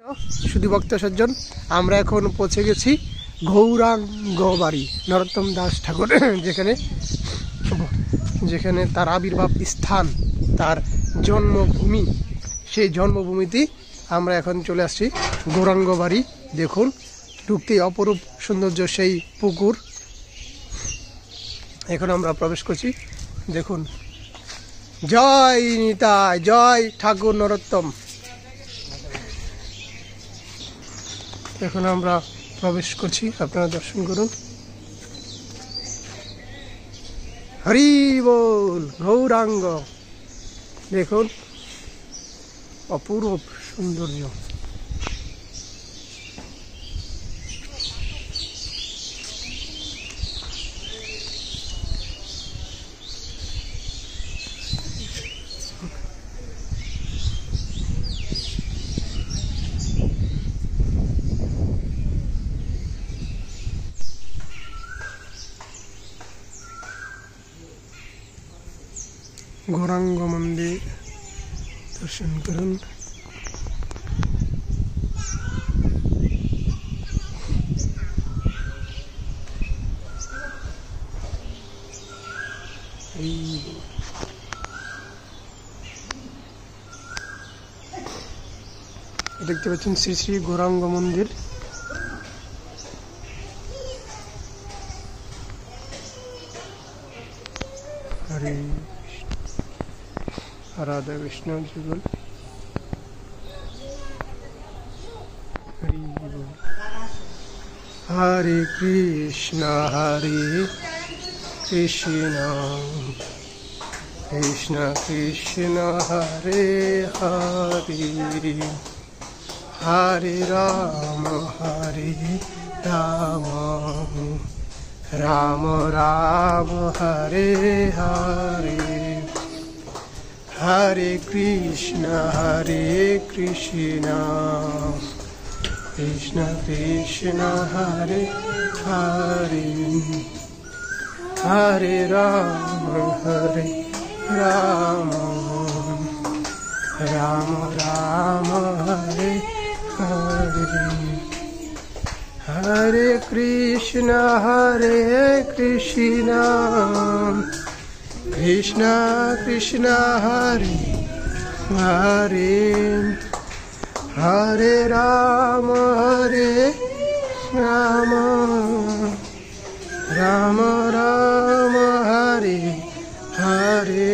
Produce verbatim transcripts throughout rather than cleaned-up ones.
শুধু ভক্ত সজ্জন, আমরা এখন পৌঁছে গেছি গৌরাঙ্গ বাড়ি, নরোত্তম দাস ঠাকুর যেখানে যেখানে তার আবির্ভাব স্থান, তার জন্মভূমি, সেই জন্মভূমিতে আমরা এখন চলে আসছি। গৌরাঙ্গ বাড়ি দেখুন, ঢুকতেই অপরূপ সৌন্দর্য সেই পুকুর। এখন আমরা প্রবেশ করছি, দেখুন। জয় নিতাই, জয় ঠাকুর নরোত্তম। এখন আমরা প্রবেশ করছি, আপনারা দর্শন করুন। হরি বল। গৌরাঙ্গ দেখুন, অপূর্ব সৌন্দর্য। গৌরাঙ্গ মন্দির দর্শন করুন। দেখতে পাচ্ছেন শ্রী শ্রী গৌরাঙ্গ মন্দির। হরে রাধা কৃষ্ণ যুগল। হরি বল। হরে কৃষ্ণ হরে কৃষ্ণ কৃষ্ণ কৃষ্ণ হরে হরে, হরে রাম হরে রাম, রাম রাম হরে হরে, হরে কৃষ্ণ হরে কৃষ্ণ কৃষ্ণ কৃষ্ণ হরে হরে, হরে রাম হরে রাম, রাম রাম হরে হরে, হরে কৃষ্ণ হরে কৃষ্ণ কৃষ্ণ কৃষ্ণ হরে হরে, হরে রাম হরে রাম, রাম রাম হরে হরে,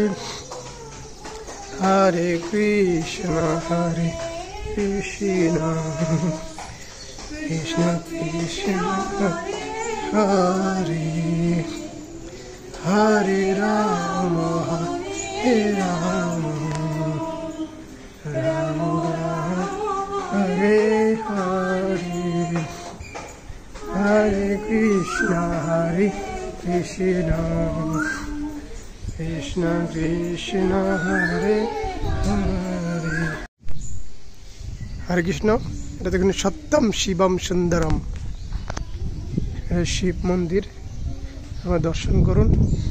হরে কৃষ্ণ হরে কৃষ্ণ কৃষ্ণ কৃষ্ণ হরে, হরে রাম হরে রাম, রাম রাম হরে হরে, হরে কৃষ্ণ হরে কৃষ্ণ কৃষ্ণ কৃষ্ণ হরে হরে। হরে কৃষ্ণ। এটা দেখুন সত্যম শিবম সুন্দরম, শিব মন্দির, আমার দর্শন করুন।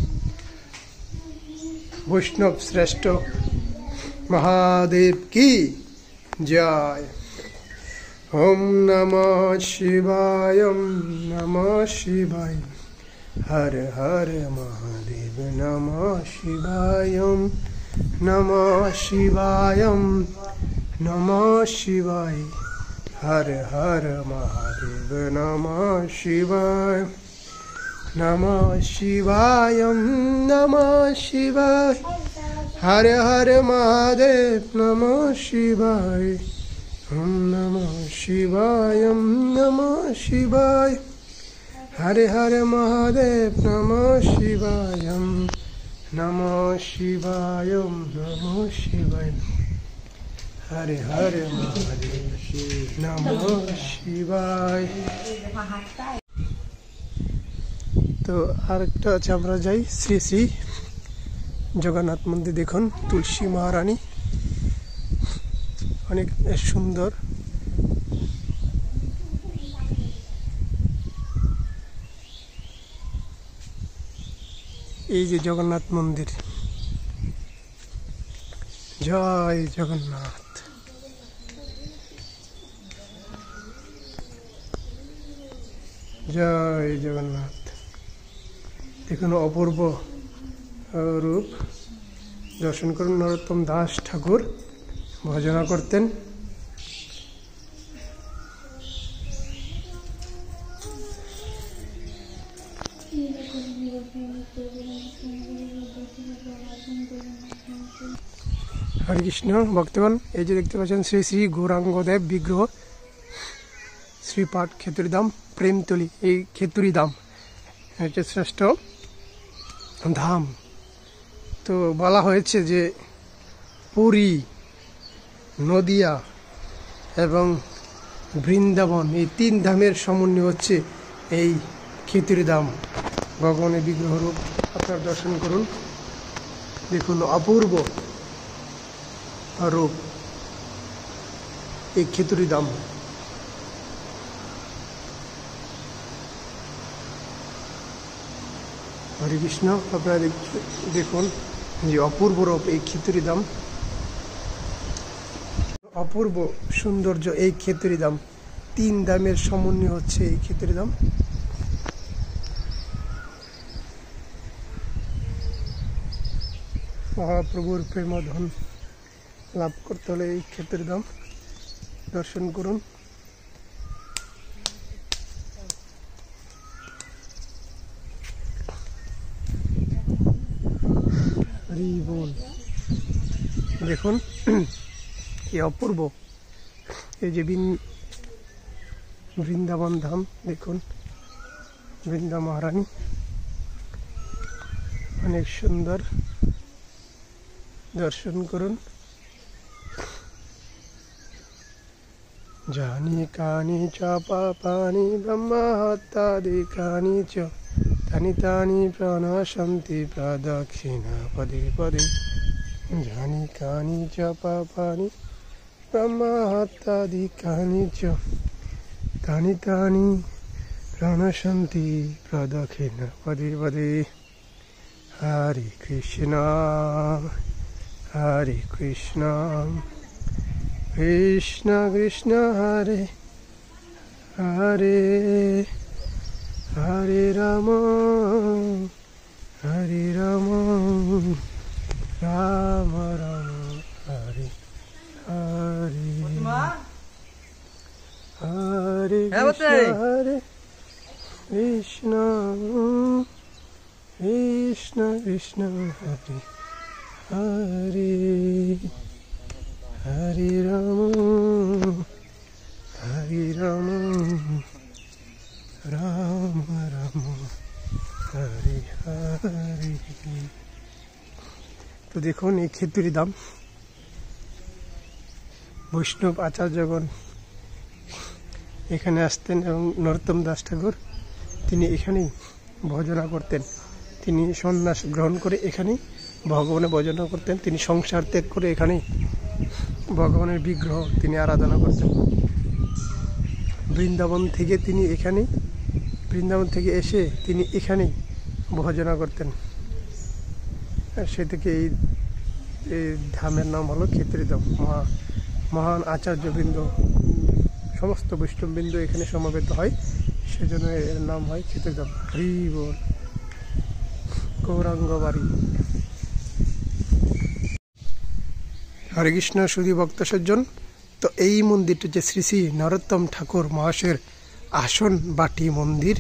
বৈষ্ণব শ্রেষ্ঠ মহাদেব কি জয়। ওম নমঃ শিবায়, ওম নমঃ শিবায়, হর হর মহাদেব নমঃ শিবায়, ওম নমঃ শিবায়, ওম নমঃ শিবায়, হর হর মহাদেব নমঃ শিবায়, নমঃ শিবায়, ওম নমঃ শিবায়, হর হর মহাদেব নমঃ শিবায়, ওম নমঃ শিবায়, ওম নমঃ শিবায়, হরে হরে মহাদেব নমঃ শিবায়, ওম নমঃ শিবায়, ওম নমঃ শিবায়, হরে হরে মহাদেব নমঃ শিবায়। তো আরেকটা আছে, আমরা যাই শ্রী শ্রী জগন্নাথ মন্দির। দেখুন তুলসী মহারানী, অনেক সুন্দর। এই যে জগন্নাথ মন্দির। জয় জগন্নাথ। জয় জগন্নাথ। দেখুন অপূর্ব রূপ, দর্শন করুন। নরোত্তম দাস ঠাকুর ভজনা করতেন। হরে কৃষ্ণ ভক্তগণ, এই যে দেখতে পাচ্ছেন শ্রী শ্রী গৌরাঙ্গদেব বিগ্রহ, শ্রীপাঠ খেতুরিধাম প্রেমতলি। এই খেতুরিধাম হচ্ছে শ্রেষ্ঠ ধাম। তো বলা হয়েছে যে পুরী, নদিয়া এবং বৃন্দাবন এই তিন ধামের সমন্বয় হচ্ছে এই খেতুরিধাম। ভগবানের বিগ্রহ রূপ আপনারা দর্শন করুন। দেখুন অপূর্ব রূপ এই খেতুরিধাম। হরে কৃষ্ণ। আপনারা দেখুন যে অপূর্ব রূপ এই খেতুরিধাম, অপূর্ব সৌন্দর্য এই খেতুরিধাম। তিন ধামের সমন্বয় হচ্ছে এই খেতুরিধাম। মহাপ্রভুর প্রেমধন লাভ করতে হলে এই খেতুরিধাম দর্শন করুন। হরি বল। দেখুন কি অপূর্ব এই যে বৃন্দাবন ধাম। দেখুন বৃন্দা মহারানী অনেক সুন্দর, দর্শন করুন। জানি কানি চ পাপানি ব্রহ্মহত্যাদি কানি চ তানি তানি প্রণশন্তি প্রদক্ষিণা পদে পদে। জানি কানি চ পাপানি ব্রহ্মহত্যাদি কানি চ তানি তানি প্রণশন্তি প্রদক্ষিণা পদে পদে। হরে কৃষ্ণ হরে কৃষ্ণ কৃষ্ণ কৃষ্ণ হরে হরে হরে রাম হরে রাম রাম রাম হরে হরে। হরে কৃষ্ণ হরে কৃষ্ণ কৃষ্ণ কৃষ্ণ হরে হরে হরে রাম হরে রাম রাম রাম হরে হরে। তো দেখুন এই খেতুরিধাম বৈষ্ণব আচার্যগণ এখানে আসতেন এবং নরোত্তম দাস ঠাকুর তিনি এখানেই ভজনা করতেন। তিনি সন্ন্যাস গ্রহণ করে এখানেই ভগবানের ভজনা করতেন। তিনি সংসার ত্যাগ করে এখানেই ভগবানের বিগ্রহ তিনি আরাধনা করতেন। বৃন্দাবন থেকে তিনি এখানেই বৃন্দাবন থেকে এসে তিনি এখানেই ভজনা করতেন। সে থেকে এই এই ধামের নাম হলো খেতুরিধাম। মহা মহান আচার্যবৃন্দ সমস্ত বৈষ্ণববৃন্দ এখানে সমবেত হয়, সেজন্য এর নাম হয় খেতুরিধাম। হরি বল। গৌরাঙ্গ বাড়ি। হরে কৃষ্ণ সুধী ভক্ত সজ্জন। তো এই মন্দিরটা যে শ্রী শ্রী নরোত্তম ঠাকুর মহাশয়ের আসন বাটি মন্দির।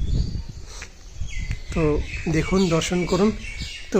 তো দেখুন দর্শন করুন। তো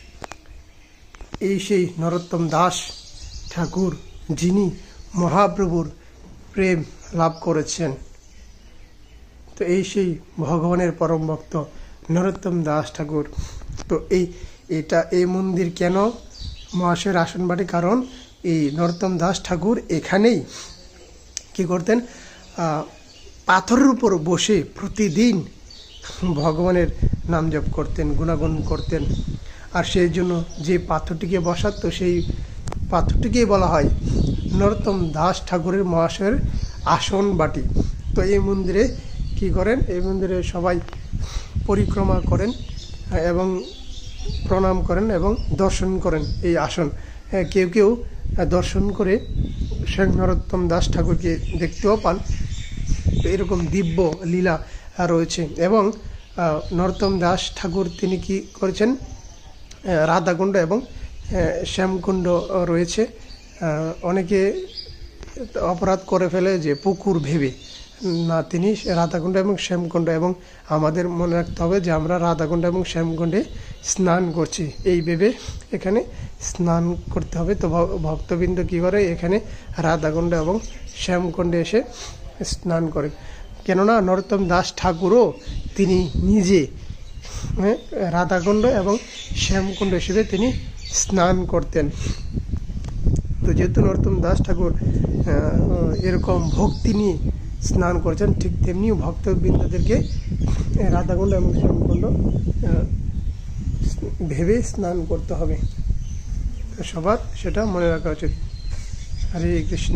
এই সেই নরোত্তম দাস ঠাকুর যিনি মহাপ্রভুর প্রেম লাভ করেছেন। তো এই সেই ভগবানের পরম ভক্ত নরোত্তম দাস ঠাকুর। তো এই এটা এই মন্দির কেন মহাশয়ের আসন বাটি? কারণ এই নরোত্তম দাস ঠাকুর এখানেই কি করতেন, পাথরের উপর বসে প্রতিদিন ভগবানের নাম জপ করতেন, গুণাগুণ করতেন। আর সেই জন্য যে পাথরটিকে বসাতো সেই পাথরটিকেই বলা হয় নরোত্তম দাস ঠাকুরের মহাশয়ের আসন বাটি। তো এই মন্দিরে কি করেন, এই মন্দিরে সবাই পরিক্রমা করেন এবং প্রণাম করেন এবং দর্শন করেন এই আসন। কেউ কেউ দর্শন করে স্বয়ং নরোত্তম দাস ঠাকুরকে দেখতেও পান। এরকম দিব্য লীলা রয়েছে। এবং নরোত্তম দাস ঠাকুর তিনি কি করেছেন, রাধাকুণ্ড এবং শ্যামকুণ্ড রয়েছে। অনেকে অপরাধ করে ফেলে যে পুকুর ভেবে, না, তিনি রাধাকুণ্ড এবং শ্যামকুণ্ড, এবং আমাদের মনে রাখতে হবে যে আমরা রাধাকুণ্ড এবং শ্যামকুণ্ডে স্নান করছি এই ভেবে এখানে স্নান করতে হবে। তো ভক্তবৃন্দ কী করে, এখানে রাধাকুণ্ড এবং শ্যামকুণ্ডে এসে স্নান করে। কেননা নরোত্তম দাস ঠাকুরও তিনি নিজে রাধাকুণ্ড এবং শ্যামকুণ্ড হিসেবে তিনি স্নান করতেন। তো যেহেতু নরোত্তম দাস ঠাকুর এরকম ভক্তি নিয়ে স্নান করছেন, ঠিক তেমনি ভক্তবৃন্দদেরকে রাধাকুণ্ড এবং শ্যামকুণ্ড ভেবে স্নান করতে হবে। সবার সেটা মনে রাখা উচিত। হরে কৃষ্ণ,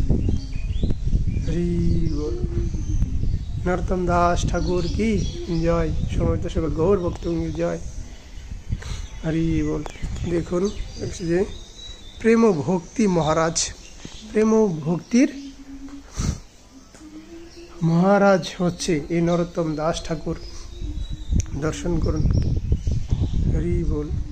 হরি বল। নরোত্তম দাস ঠাকুর কি জয়, সমবেত সকল গৌর ভক্তবৃন্দ জয়, হরি বল। দেখুন যে প্রেম ভক্তি মহারাজ, প্রেম ভক্তির মহারাজ হচ্ছে এই নরোত্তম দাস ঠাকুর। দর্শন করুন, হরি বল।